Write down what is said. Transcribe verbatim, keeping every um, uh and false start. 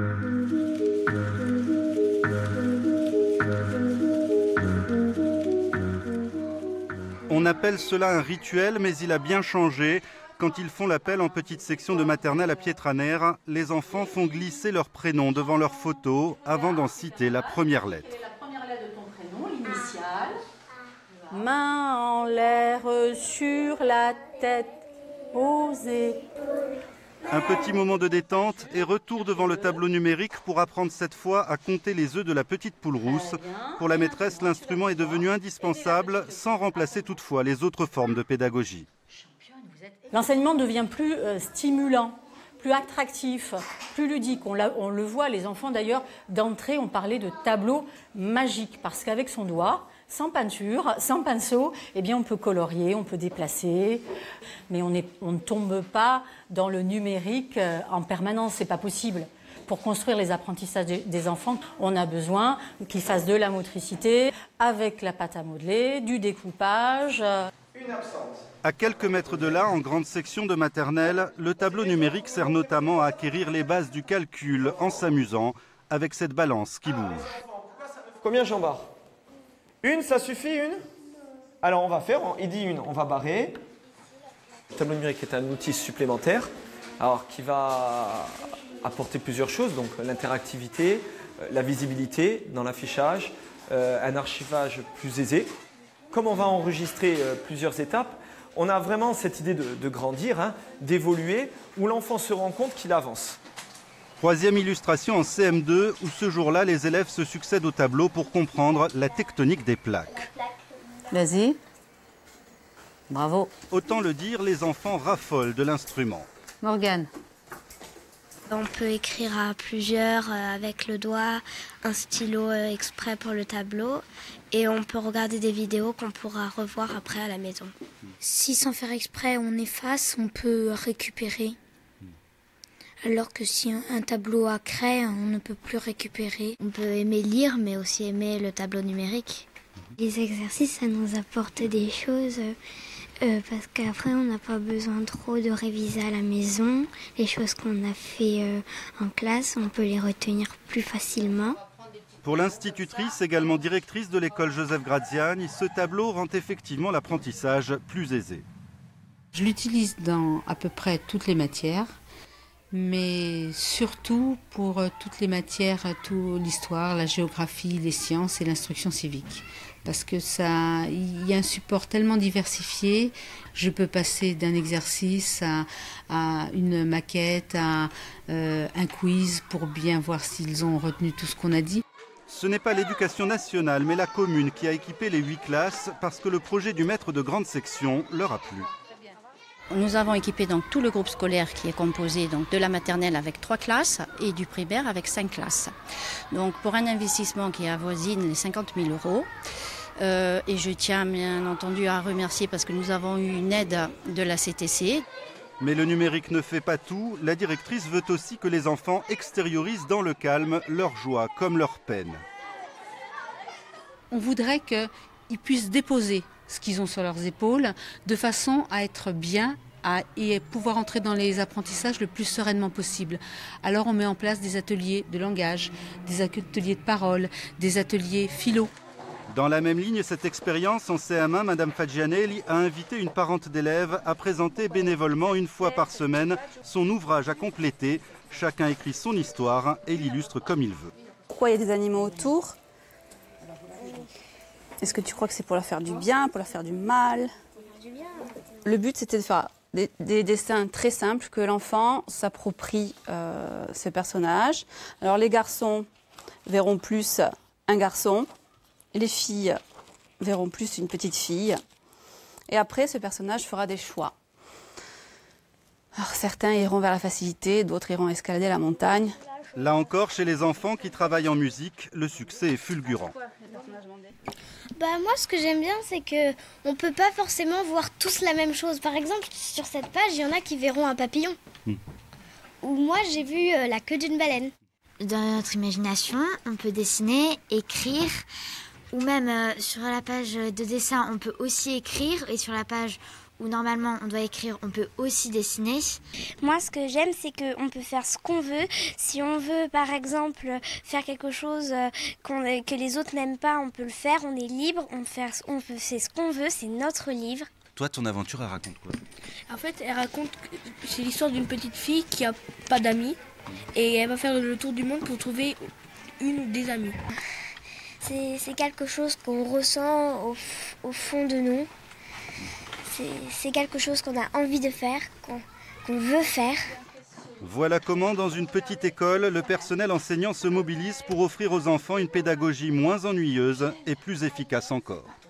On appelle cela un rituel, mais il a bien changé. Quand ils font l'appel en petite section de maternelle à Pietraner, les enfants font glisser leur prénom devant leur photo avant d'en citer la première lettre. La première lettre de ton prénom, l'initiale. Main en l'air sur la tête, posée. Un petit moment de détente et retour devant le tableau numérique pour apprendre cette fois à compter les œufs de la petite poule rousse. Pour la maîtresse, l'instrument est devenu indispensable, sans remplacer toutefois les autres formes de pédagogie. L'enseignement devient plus euh, stimulant, plus attractif, plus ludique. On, on le voit, les enfants d'ailleurs, d'entrée, on parlait de tableau magique, parce qu'avec son doigt, sans peinture, sans pinceau, eh bien on peut colorier, on peut déplacer, mais on, est, on ne tombe pas dans le numérique en permanence, c'est pas possible. Pour construire les apprentissages des, des enfants, on a besoin qu'ils fassent de la motricité, avec la pâte à modeler, du découpage. Une absente. À quelques mètres de là, en grande section de maternelle, le tableau numérique sert notamment à acquérir les bases du calcul en s'amusant avec cette balance qui bouge. Combien j'en barre? Une, ça suffit, une? Alors on va faire, il dit une, on va barrer. Le tableau numérique est un outil supplémentaire, alors qui va apporter plusieurs choses, donc l'interactivité, la visibilité dans l'affichage, euh, un archivage plus aisé. Comme on va enregistrer euh, plusieurs étapes, on a vraiment cette idée de, de grandir, hein, d'évoluer, où l'enfant se rend compte qu'il avance. Troisième illustration en C M deux, où ce jour-là, les élèves se succèdent au tableau pour comprendre la tectonique des plaques. Vas-y. Bravo. Autant le dire, les enfants raffolent de l'instrument. Morgane. On peut écrire à plusieurs euh, avec le doigt, un stylo euh, exprès pour le tableau, et on peut regarder des vidéos qu'on pourra revoir après à la maison. Si sans faire exprès on efface, on peut récupérer. Alors que si un tableau a craie, on ne peut plus récupérer. On peut aimer lire, mais aussi aimer le tableau numérique. Les exercices, ça nous apporte des choses, euh, parce qu'après, on n'a pas besoin trop de réviser à la maison. Les choses qu'on a fait euh, en classe, on peut les retenir plus facilement. Pour l'institutrice, également directrice de l'école Joseph Graziani, ce tableau rend effectivement l'apprentissage plus aisé. Je l'utilise dans à peu près toutes les matières, mais surtout pour toutes les matières, tout l'histoire, la géographie, les sciences et l'instruction civique. Parce que ça, il y a un support tellement diversifié, je peux passer d'un exercice à, à une maquette, à euh, un quiz pour bien voir s'ils ont retenu tout ce qu'on a dit. Ce n'est pas l'éducation nationale, mais la commune qui a équipé les huit classes parce que le projet du maître de grande section leur a plu. Nous avons équipé donc tout le groupe scolaire qui est composé donc de la maternelle avec trois classes et du primaire avec cinq classes. Donc pour un investissement qui avoisine les cinquante mille euros. Euh, et je tiens bien entendu à remercier parce que nous avons eu une aide de la C T C. Mais le numérique ne fait pas tout. La directrice veut aussi que les enfants extériorisent dans le calme leur joie comme leur peine. On voudrait qu'ils puissent déposer ce qu'ils ont sur leurs épaules de façon à être bien à, et pouvoir entrer dans les apprentissages le plus sereinement possible. Alors on met en place des ateliers de langage, des ateliers de parole, des ateliers philo. Dans la même ligne, cette expérience en C M un, Madame Fagianelli a invité une parente d'élèves à présenter bénévolement une fois par semaine son ouvrage à compléter. Chacun écrit son histoire et l'illustre comme il veut. Pourquoi il y a des animaux autour? Est-ce que tu crois que c'est pour leur faire du bien, pour leur faire du mal? Le but, c'était de faire des, des dessins très simples, que l'enfant s'approprie euh, ce personnage. Alors les garçons verront plus un garçon. Les filles verront plus une petite fille. Et après, ce personnage fera des choix. Alors, certains iront vers la facilité, d'autres iront escalader la montagne. Là encore, chez les enfants qui travaillent en musique, le succès est fulgurant. Bah, moi, ce que j'aime bien, c'est qu'on ne peut pas forcément voir tous la même chose. Par exemple, sur cette page, il y en a qui verront un papillon. Hmm. Ou moi, j'ai vu euh, la queue d'une baleine. Dans notre imagination, on peut dessiner, écrire, ou même euh, sur la page de dessin, on peut aussi écrire, et sur la page où normalement on doit écrire, on peut aussi dessiner. Moi, ce que j'aime, c'est qu'on peut faire ce qu'on veut. Si on veut, par exemple, faire quelque chose qu'on, que les autres n'aiment pas, on peut le faire. On est libre, on fait, on peut, c'est ce qu'on veut, c'est notre livre. Toi, ton aventure, elle raconte quoi? En fait, elle raconte, c'est l'histoire d'une petite fille qui a pas d'amis et elle va faire le tour du monde pour trouver une ou des amis. C'est, c'est quelque chose qu'on ressent au, au fond de nous. C'est, c'est quelque chose qu'on a envie de faire, qu'on, qu'on veut faire. Voilà comment, dans une petite école, le personnel enseignant se mobilise pour offrir aux enfants une pédagogie moins ennuyeuse et plus efficace encore.